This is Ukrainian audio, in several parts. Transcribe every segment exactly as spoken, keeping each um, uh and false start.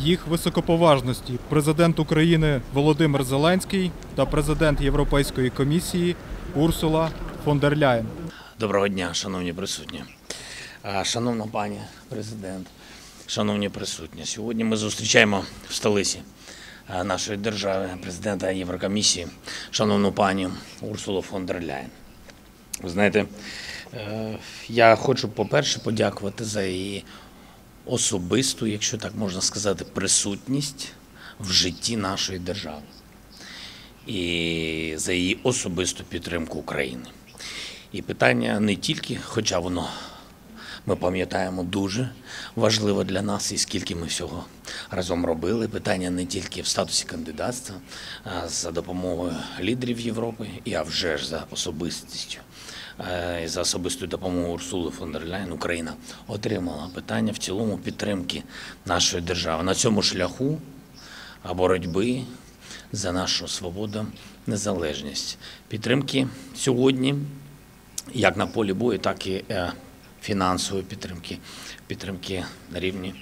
їх високоповажності президент України Володимир Зеленський та президент Європейської комісії Урсула фон дер Ляєн. Доброго дня, шановні присутні. Шановна пані президент, шановні присутні. Сьогодні ми зустрічаємо в столиці нашої держави президента Єврокомісії, шановну пані Урсулу фон дер Ляєн. Ви знаєте, я хочу, по-перше, подякувати за її особисту, якщо так можна сказати, присутність в житті нашої держави і за її особисту підтримку України. І питання не тільки, хоча воно, ми пам'ятаємо, дуже важливо для нас, і скільки ми всього разом робили. Питання не тільки в статусі кандидатства, а за допомогою лідерів Європи, і а вже ж за особистістю. І за особистою допомогою Урсули фон дер Ляєн Україна отримала питання в цілому підтримки нашої держави на цьому шляху боротьби за нашу свободу, незалежність. Підтримки сьогодні, як на полі бою, так і фінансової підтримки, підтримки на рівні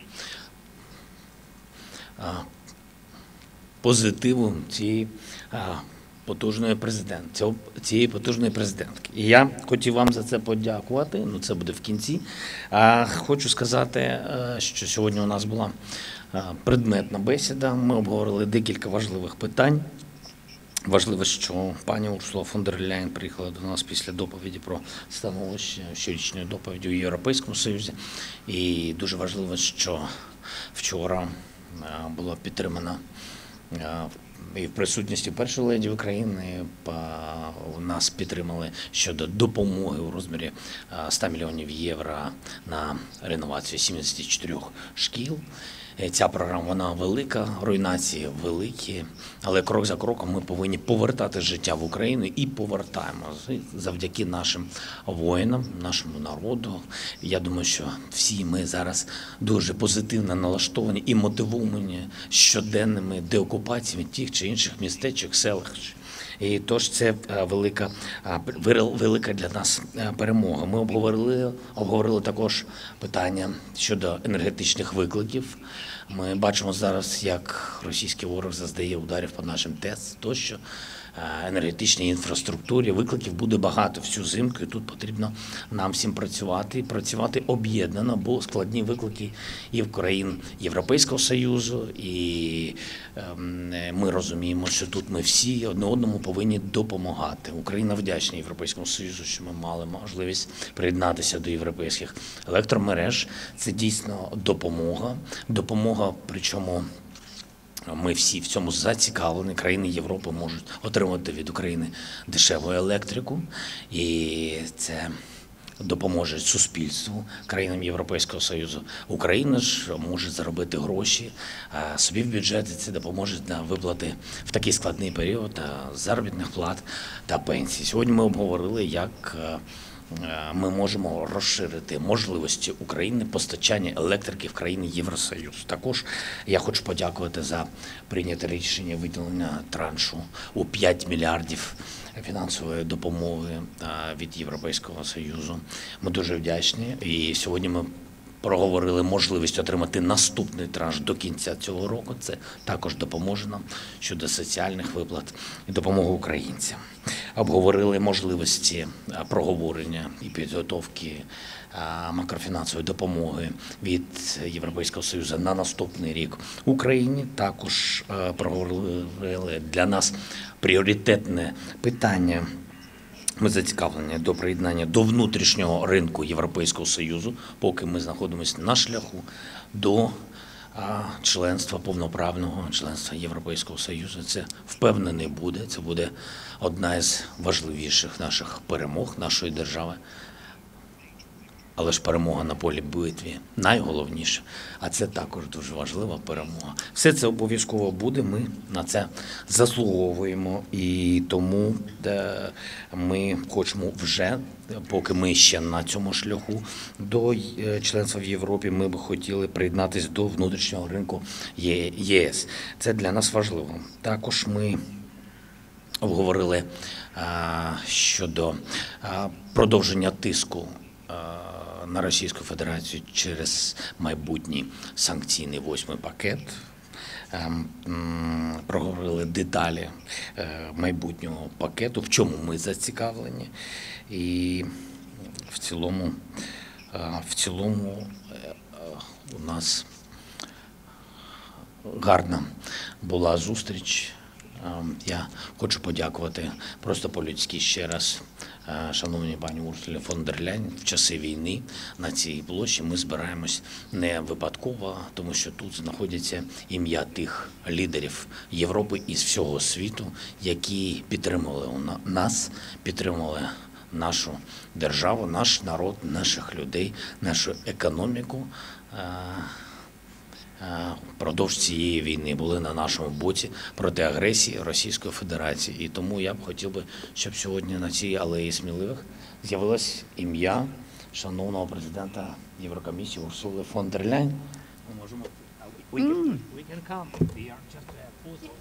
позитиву цієї потужної президент, цієї потужної президентки. І я хотів вам за це подякувати, ну це буде в кінці. А хочу сказати, що сьогодні у нас була предметна бесіда, ми обговорили декілька важливих питань. Важливо, що пані Урсула фон дер Ляєн приїхала до нас після доповіді про становище, щорічної доповіді у Європейському Союзі. І дуже важливо, що вчора було підтримано і в присутності першої леді України нас підтримали щодо допомоги у розмірі ста мільйонів євро на реновацію сімдесят чотири шкіл. Ця програма, вона велика, руйнації великі, але крок за кроком ми повинні повертати життя в Україну і повертаємо завдяки нашим воїнам, нашому народу. Я думаю, що всі ми зараз дуже позитивно налаштовані і мотивовані щоденними деокупаціями тих чи інших містечок, селах. І тож це велика, велика для нас перемога. Ми обговорили, обговорили також питання щодо енергетичних викликів. Ми бачимо зараз, як російський ворог завдає ударів по нашим ТЕЦ, тощо енергетичній інфраструктурі. Викликів буде багато всю зимку, і тут потрібно нам всім працювати, і працювати об'єднано, бо складні виклики і в країн Європейського Союзу, і ми розуміємо, що тут ми всі одне одному повинні допомагати. Україна вдячна Європейському Союзу, що ми мали можливість приєднатися до європейських електромереж. Це дійсно допомога, допомога, причому ми всі в цьому зацікавлені, країни Європи можуть отримати від України дешеву електрику, і це допоможе суспільству, країнам Європейського Союзу. Україна ж може заробити гроші собі в бюджет, і це допоможе на виплати в такий складний період заробітних плат та пенсій. Сьогодні ми обговорили, як ми можемо розширити можливості України постачання електрики в країни Євросоюзу. Також я хочу подякувати за прийняте рішення виділення траншу у п'ять мільярдів фінансової допомоги від Європейського Союзу. Ми дуже вдячні. І сьогодні ми проговорили можливість отримати наступний транш до кінця цього року. Це також допоможе нам щодо соціальних виплат і допомоги українцям. Обговорили можливості проговорення і підготовки макрофінансової допомоги від Європейського Союзу на наступний рік Україні. Також проговорили для нас пріоритетне питання. Ми зацікавлені до приєднання до внутрішнього ринку Європейського Союзу, поки ми знаходимося на шляху до членства, повноправного членства Європейського Союзу. Це, впевнений, буде. Це буде одна із важливіших наших перемог нашої держави. Але ж перемога на полі битві найголовніше, а це також дуже важлива перемога. Все це обов'язково буде, ми на це заслуговуємо, і тому ми хочемо вже, поки ми ще на цьому шляху до членства в Європі, ми б хотіли приєднатися до внутрішнього ринку ЄС. Це для нас важливо. Також ми обговорили щодо продовження тиску на Російську Федерацію через майбутній санкційний восьмий пакет. Проговорили деталі майбутнього пакету, в чому ми зацікавлені. І в цілому, в цілому у нас гарна була зустріч. Я хочу подякувати просто по-людськи ще раз шановній пані Урсулі фон дер Ляйн. В часи війни на цій площі ми збираємось не випадково, тому що тут знаходяться ім'я тих лідерів Європи і з всього світу, які підтримували нас, підтримували нашу державу, наш народ, наших людей, нашу економіку. Впродовж цієї війни були на нашому боці проти агресії Російської Федерації. І тому я б хотів би, щоб сьогодні на цій алеї сміливих з'явилось ім'я шановного президента Єврокомісії Урсули фон дер Ляйн. Ми можемо... We can, we can come. We are just a photo.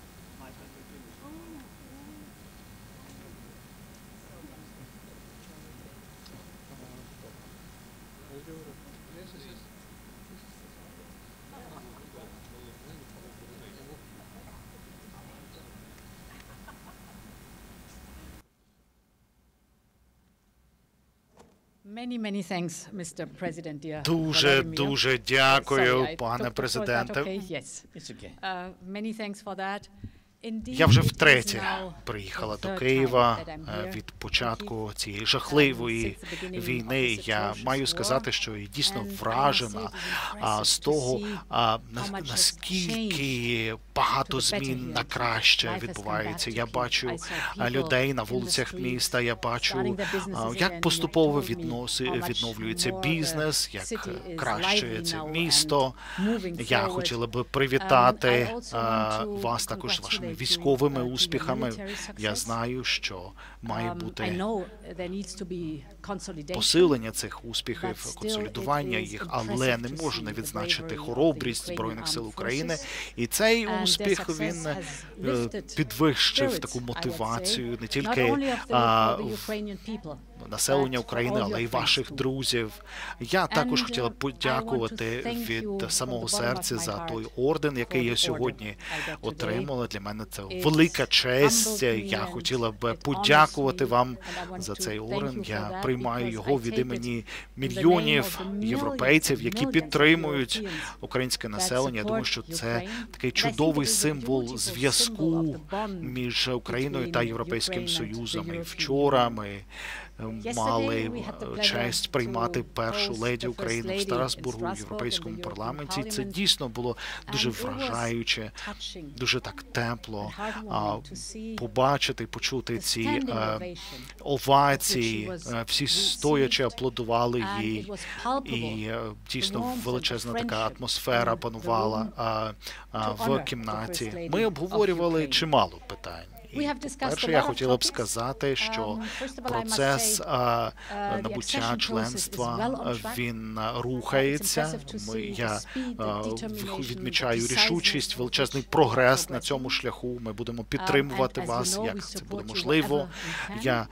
Дуже, дуже дякую, пане президенте. Я вже втретє приїхала до Києва від початку цієї жахливої війни. Я маю сказати, що я дійсно вражена з того, наскільки багато змін на краще відбувається. Я бачу людей на вулицях міста, я бачу, як поступово відновлюється бізнес, як краще це місто. Я хотіла би привітати вас також з вашими військовими успіхами. Я знаю, що має бути посилення цих успіхів, консолідування їх, але не можу не відзначити хоробрість Збройних сил України. І цей успіх, він підвищив таку мотивацію не тільки населення України, але й ваших друзів. Я також хотіла подякувати від самого серця за той орден, який я сьогодні отримала. Для мене це велика честь. Я хотіла б подякувати вам за цей орден. Я приймаю його від імені мільйонів європейців, які підтримують українське населення. Я думаю, що це такий чудовий символ зв'язку між Україною та Європейським Союзом. І вчора ми мали честь приймати першу леді України в Страсбургу в Європейському парламенті. Це дійсно було дуже вражаюче, дуже так тепло побачити, почути ці овації. Всі стоячи аплодували їй, і дійсно величезна така атмосфера панувала в кімнаті. Ми обговорювали чимало питань. Перше, я хотіла б сказати, що процес набуття членства, він рухається. Ми, я відмічаю рішучість, величезний прогрес на цьому шляху. Ми будемо підтримувати вас, як це буде можливо. Я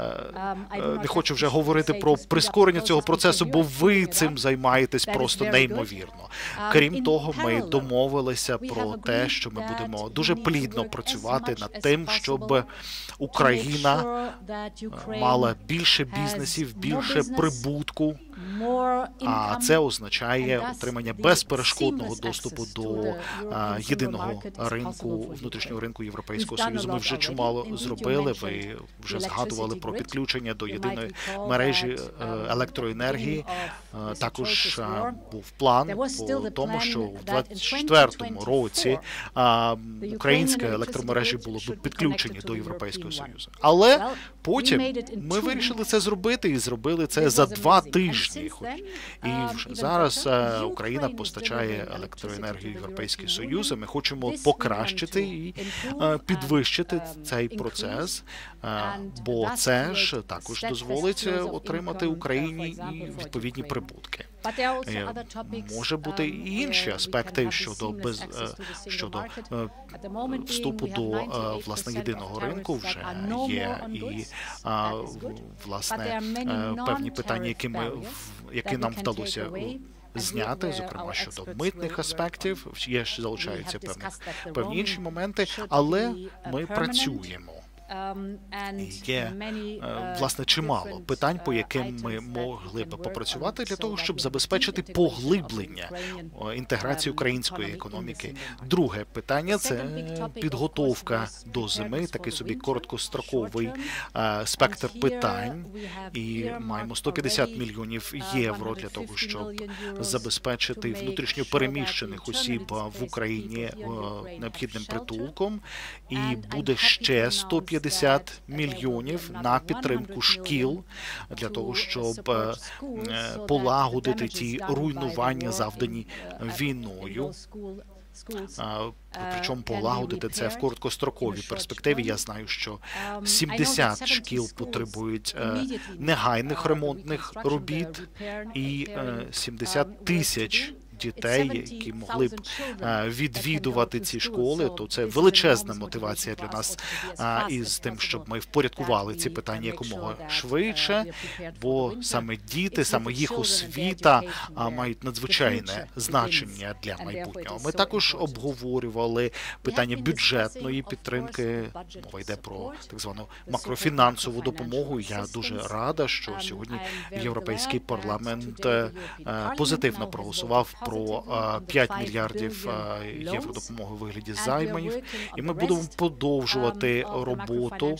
не хочу вже говорити про прискорення цього процесу, бо ви цим займаєтесь просто неймовірно. Крім того, ми домовилися про те, що ми будемо дуже плідно працювати над тим, щоб Україна мала більше бізнесів, більше прибутку, а це означає отримання безперешкодного доступу до єдиного ринку, внутрішнього ринку Європейського Союзу. Ми вже чимало зробили, ви вже згадували про підключення до єдиної мережі електроенергії. Також був план по тому, що в двадцять четвертому році українські електромережі були б підключені до Європейського Союзу. Але потім ми вирішили це зробити і зробили це за два тижні. І вже зараз Україна постачає електроенергію в Європейський Союз, і ми хочемо покращити і підвищити цей процес, бо це ж також дозволить отримати Україні і відповідні прибутки. Може бути і інші аспекти щодо без щодо вступу до власне єдиного ринку. Вже є і власне певні питання, які ми який нам вдалося зняти, зокрема щодо митних аспектів, є ж залишаються певні, певні інші моменти, але ми працюємо. І є, власне, чимало питань, по яким ми могли б попрацювати для того, щоб забезпечити поглиблення інтеграції української економіки. Друге питання – це підготовка до зими, такий собі короткостроковий спектр питань. І маємо сто п'ятдесят мільйонів євро для того, щоб забезпечити внутрішньо переміщених осіб в Україні необхідним притулком. І буде ще сто п'ятдесят мільйонів на підтримку шкіл для того, щоб полагодити ті руйнування, завдані війною. Причому полагодити це в короткостроковій перспективі. Я знаю, що сімдесят шкіл потребують негайних ремонтних робіт і сімдесят тисяч дітей, які могли б відвідувати ці школи, то це величезна мотивація для нас із тим, щоб ми впорядкували ці питання якомога швидше, бо саме діти, саме їх освіта мають надзвичайне значення для майбутнього. Ми також обговорювали питання бюджетної підтримки, мова йде про так звану макрофінансову допомогу. Я дуже рада, що сьогодні Європейський парламент позитивно проголосував про п'ять мільярдів євро допомоги у вигляді займів, і ми будемо продовжувати роботу.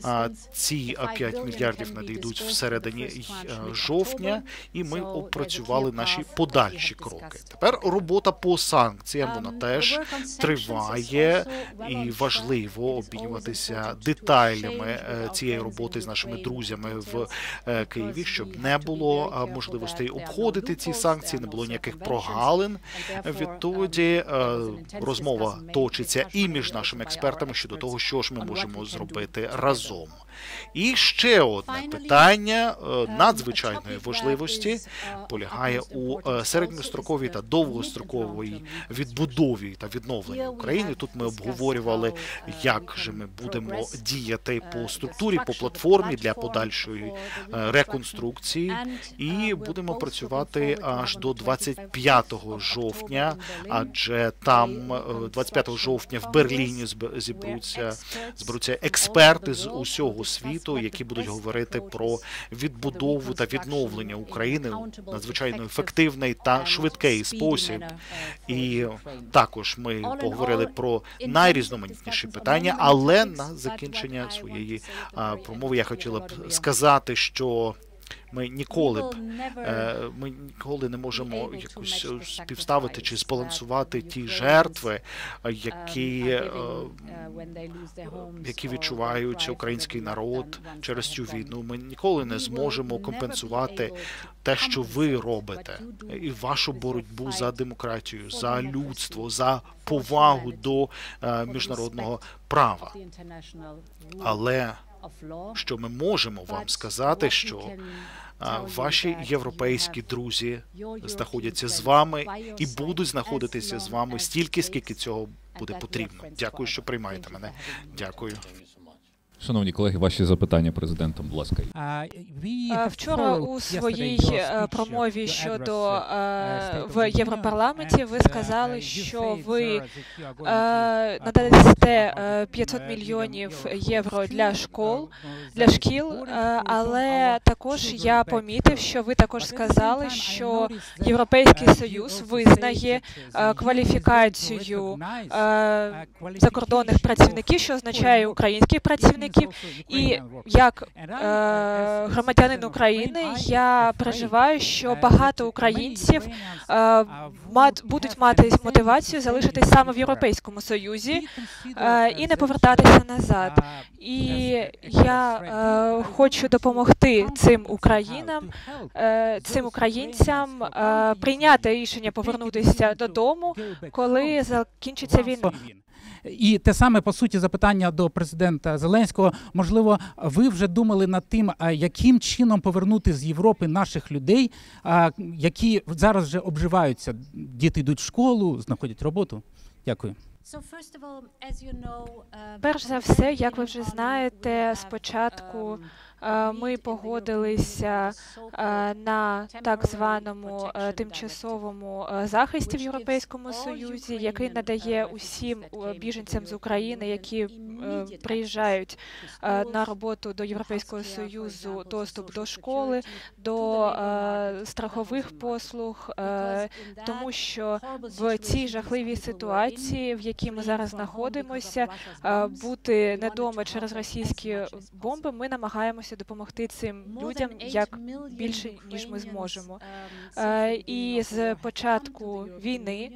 Ці п'ять мільярдів надійдуть всередині жовтня, і ми опрацювали наші подальші кроки. Тепер робота по санкціям, вона теж триває, і важливо обмінюватися деталями цієї роботи з нашими друзями в Києві, щоб не було можливостей обходити ці санкції, не було ніяких прогалин. Відтоді розмова точиться і між нашими експертами щодо того, що ж ми можемо зробити разом. І ще одне питання надзвичайної важливості полягає у середньостроковій та довгостроковій відбудові та відновленні України. Тут ми обговорювали, як же ми будемо діяти по структурі, по платформі для подальшої реконструкції, і будемо працювати аж до двадцять п'ятого жовтня, адже там двадцять п'ятого жовтня в Берліні зберуться, зберуться експерти з усього світу, які будуть говорити про відбудову та відновлення України у надзвичайно ефективний та швидкий спосіб. І також ми поговорили про найрізноманітніші питання, але на закінчення своєї промови я хотіла б сказати, що Ми ніколи б ми ніколи не можемо якось співставити чи збалансувати ті жертви, які, які відчувають український народ через цю війну. Ми ніколи не зможемо компенсувати те, що ви робите, і вашу боротьбу за демократію, за людство, за повагу до міжнародного права. Але що ми можемо вам сказати, що ваші європейські друзі знаходяться з вами і будуть знаходитися з вами стільки, скільки цього буде потрібно. Дякую, що приймаєте мене. Дякую. Шановні колеги, ваші запитання президентом, будь ласка. Вчора у своїй промові щодо в Європарламенті ви сказали, що ви надасте п'ятсот мільйонів євро для школ, для шкіл, але також я помітив, що ви також сказали, що Європейський Союз визнає кваліфікацію закордонних працівників, що означає українських працівників. І як е, громадянин України я переживаю, що багато українців е, мат, будуть мати мотивацію залишитись саме в Європейському Союзі е, і не повертатися назад. І я е, хочу допомогти цим українам, е, цим українцям е, прийняти рішення повернутися додому, коли закінчиться війна. І те саме, по суті, запитання до президента Зеленського. Можливо, ви вже думали над тим, яким чином повернути з Європи наших людей, які зараз вже обживаються. Діти йдуть в школу, знаходять роботу. Дякую. Перш за все, як ви вже знаєте, спочатку Е, Ми погодилися е, на так званому е, тимчасовому е, захисті в Європейському Союзі, який надає усім е, біженцям з України, які е, приїжджають е, на роботу до Європейського Союзу, доступ до школи, до е, страхових послуг, е, тому що в цій жахливій ситуації, в якій ми зараз знаходимося, е, бути не дома через російські бомби, ми намагаємося допомогти цим людям як більше, ніж ми зможемо. Е, І з початку війни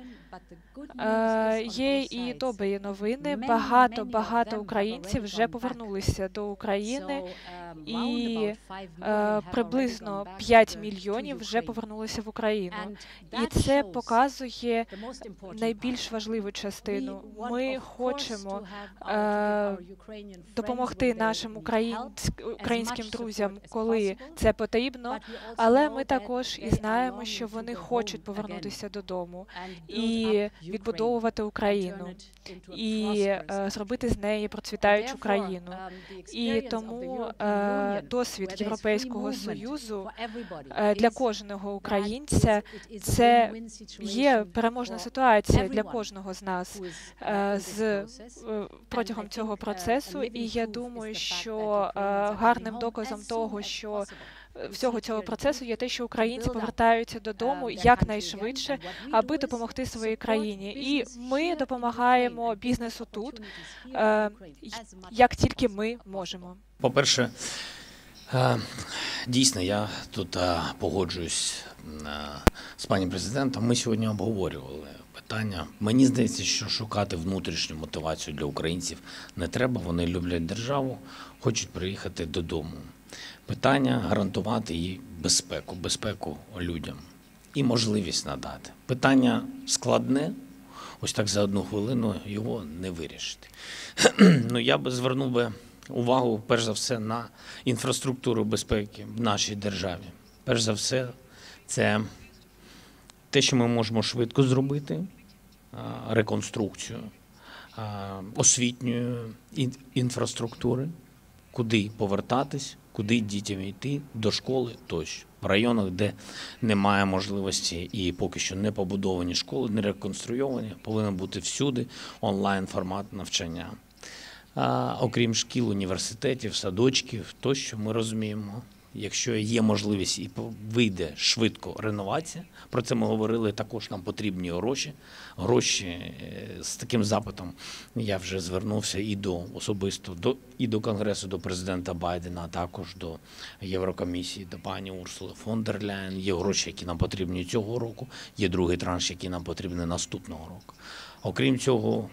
е, є і добрі новини. Багато-багато українців вже повернулися до України, і е, приблизно п'ять мільйонів вже повернулися в Україну. І це показує найбільш важливу частину. Ми хочемо е, допомогти нашим українськ- українським друзям, коли це потрібно, але ми також і знаємо, що вони хочуть повернутися додому і відбудовувати Україну, і е, зробити з неї процвітаючу країну. І тому е, досвід Європейського Союзу е, для кожного українця – це є переможна ситуація для кожного з нас е, з е, протягом цього процесу. І я думаю, що е, гарним доказом того, що всього цього процесу є те, що українці повертаються додому якнайшвидше, аби допомогти своїй країні. І ми допомагаємо бізнесу тут, е, як тільки ми можемо. По-перше, е, дійсно, я тут е, погоджуюсь е, з пані президентом. Ми сьогодні обговорювали питання. Мені здається, що шукати внутрішню мотивацію для українців не треба. Вони люблять державу, хочуть приїхати додому. Питання гарантувати їй безпеку, безпеку людям і можливість надати. Питання складне, ось так за одну хвилину його не вирішити. Ну, я би звернув би увагу, перш за все, на інфраструктуру безпеки в нашій державі. Перш за все, це те, що ми можемо швидко зробити, реконструкцію освітньої інфраструктури, куди повертатись, куди дітям йти, до школи тощо. В районах, де немає можливості і поки що не побудовані школи, не реконструйовані, повинен бути всюди онлайн-формат навчання. А, окрім шкіл, університетів, садочків, тощо ми розуміємо, якщо є можливість і вийде швидко реновація, про це ми говорили, також нам потрібні гроші. Гроші з таким запитом я вже звернувся і до особисто, до, і до Конгресу, до президента Байдена, а також до Єврокомісії, до пані Урсули фон дер Ляєн. Є гроші, які нам потрібні цього року, є другий транш, який нам потрібний наступного року. Окрім цього,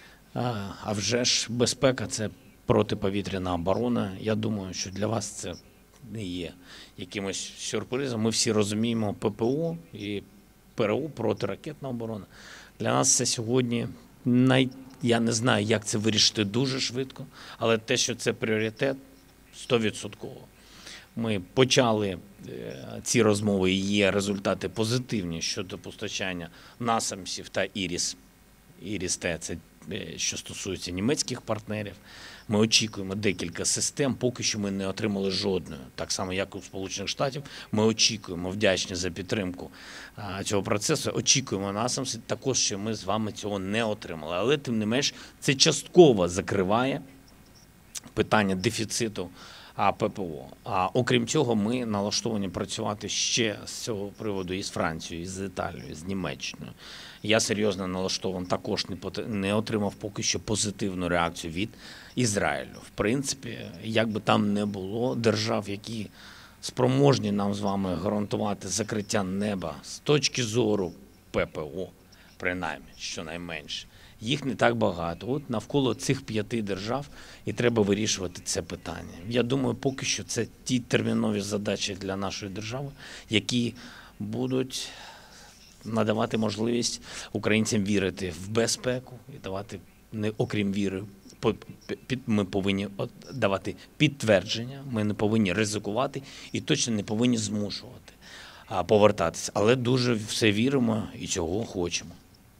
а вже ж безпека – це протиповітряна оборона. Я думаю, що для вас це не є якимось сюрпризом. Ми всі розуміємо ППО і ПРО, протиракетна оборона. Для нас це сьогодні, най... я не знаю, як це вирішити дуже швидко, але те, що це пріоритет, сто відсотків. Ми почали ці розмови, і є результати позитивні щодо постачання насамсів та іріс. Іріс-Т – це що стосується німецьких партнерів. Ми очікуємо декілька систем, поки що ми не отримали жодної. Так само, як у Сполучених Штатів, ми очікуємо, вдячні за підтримку цього процесу, очікуємо насамси, також що ми з вами цього не отримали. Але, тим не менш, це частково закриває питання дефіциту ППО. А окрім цього, ми налаштовані працювати ще з цього приводу і з Францією, і з Італією, і з Німеччиною. Я серйозно налаштований, також не, пот... не отримав поки що позитивну реакцію від Ізраїлю. В принципі, як би там не було, держав, які спроможні нам з вами гарантувати закриття неба з точки зору ППО, принаймні, щонайменше, їх не так багато. От навколо цих п'яти держав і треба вирішувати це питання. Я думаю, поки що це ті термінові задачі для нашої держави, які будуть надавати можливість українцям вірити в безпеку і давати, не окрім віри, ми повинні давати підтвердження, ми не повинні ризикувати і точно не повинні змушувати повертатися. Але дуже все віримо і цього хочемо.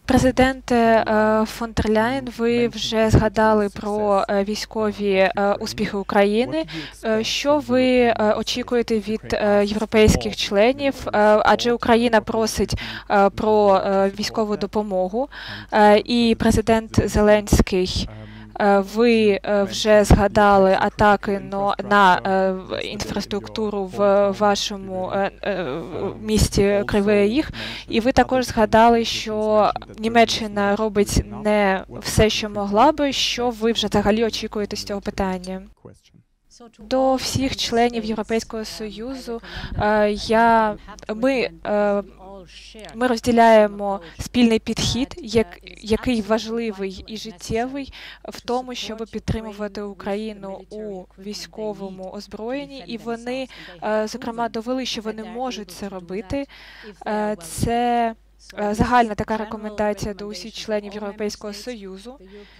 Президенте фон дер Ляєн, ви вже згадали про військові успіхи України. Що ви очікуєте від європейських членів? Адже Україна просить про військову допомогу, і президент Зеленський, ви вже згадали атаки на інфраструктуру в вашому місті Кривий Ріг, і ви також згадали, що Німеччина робить не все, що могла би. Що ви вже взагалі очікуєте з цього питання? До всіх членів Європейського Союзу я, ми, ми розділяємо спільний підхід, як, який важливий і життєвий в тому, щоб підтримувати Україну у військовому озброєнні, і вони, зокрема, довели, що вони можуть це робити. Це загальна така рекомендація до усіх членів Європейського Союзу.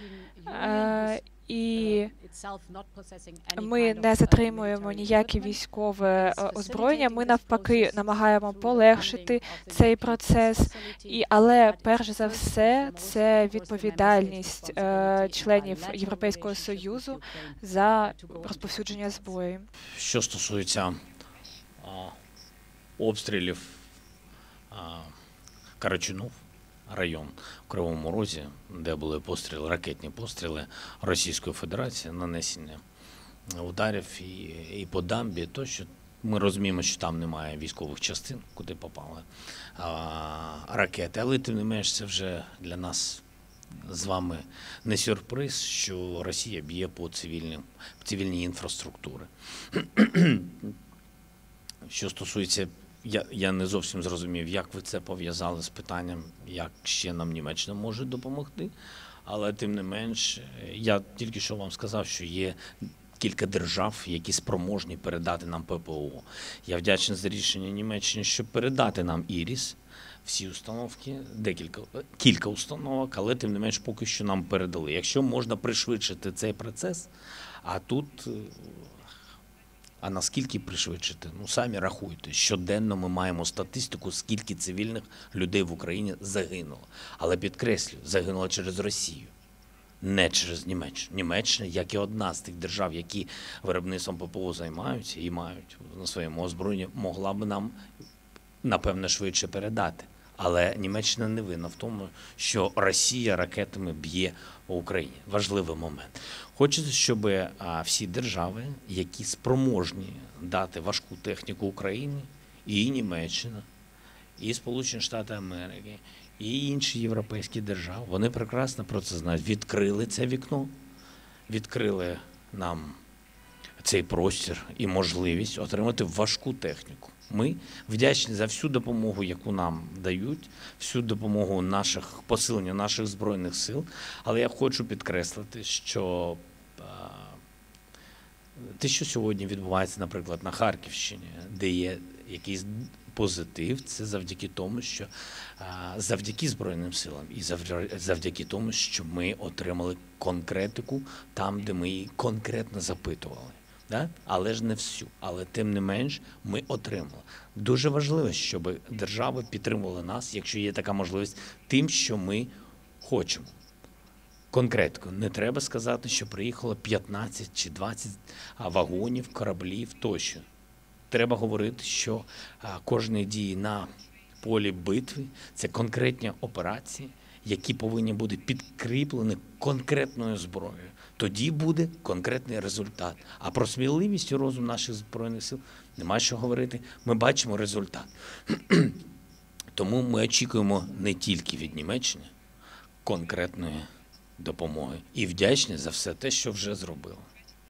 І ми не затримуємо ніяке військове озброєння, ми навпаки намагаємо полегшити цей процес, і, але перш за все це відповідальність е, членів Європейського Союзу за розповсюдження зброї. Що стосується а, обстрілів а, Карачунов, район у Кривому Розі, де були постріли, ракетні постріли Російської Федерації, нанесення ударів і, і по дамбі, то що ми розуміємо, що там немає військових частин, куди попали а, ракети, але тим не менш це вже для нас з вами не сюрприз, що Росія б'є по цивільній, цивільній інфраструктурі. Що стосується Я, я не зовсім зрозумів, як ви це пов'язали з питанням, як ще нам Німеччина може допомогти. Але тим не менш, я тільки що вам сказав, що є кілька держав, які спроможні передати нам ППО. Я вдячний за рішення Німеччини, щоб передати нам ІРІС, всі установки, декілька, кілька установок, але тим не менш поки що нам передали. Якщо можна пришвидшити цей процес, а тут... А наскільки пришвидшити? Ну, самі рахуйте. Щоденно ми маємо статистику, скільки цивільних людей в Україні загинуло. Але підкреслюю, загинуло через Росію, не через Німеччину. Німеччина, як і одна з тих держав, які виробництвом ППО займаються і мають на своєму озброєнні, могла б нам, напевне, швидше передати. Але Німеччина не винна в тому, що Росія ракетами б'є по Україні. Важливий момент. Хочеться, щоб всі держави, які спроможні дати важку техніку Україні, і Німеччина, і Сполучені Штати Америки, і інші європейські держави, вони прекрасно про це знають. Відкрили це вікно, відкрили нам цей простір і можливість отримати важку техніку. Ми вдячні за всю допомогу, яку нам дають, всю допомогу наших посилення наших Збройних сил. Але я хочу підкреслити, що те, що сьогодні відбувається, наприклад, на Харківщині, де є якийсь позитив, це завдяки тому, що завдяки Збройним силам і завдяки тому, що ми отримали конкретику там, де ми її конкретно запитували. Да? Але ж не всю. Але тим не менш ми отримали. Дуже важливо, щоб держави підтримували нас, якщо є така можливість, тим, що ми хочемо. Конкретно, не треба сказати, що приїхало п'ятнадцять чи двадцять вагонів, кораблів тощо. Треба говорити, що кожні дії на полі битви – це конкретні операції, які повинні бути підкріплені конкретною зброєю. Тоді буде конкретний результат. А про сміливість і розум наших Збройних сил нема що говорити. Ми бачимо результат. Тому ми очікуємо не тільки від Німеччини конкретної допомоги і вдячні за все те, що вже зробили.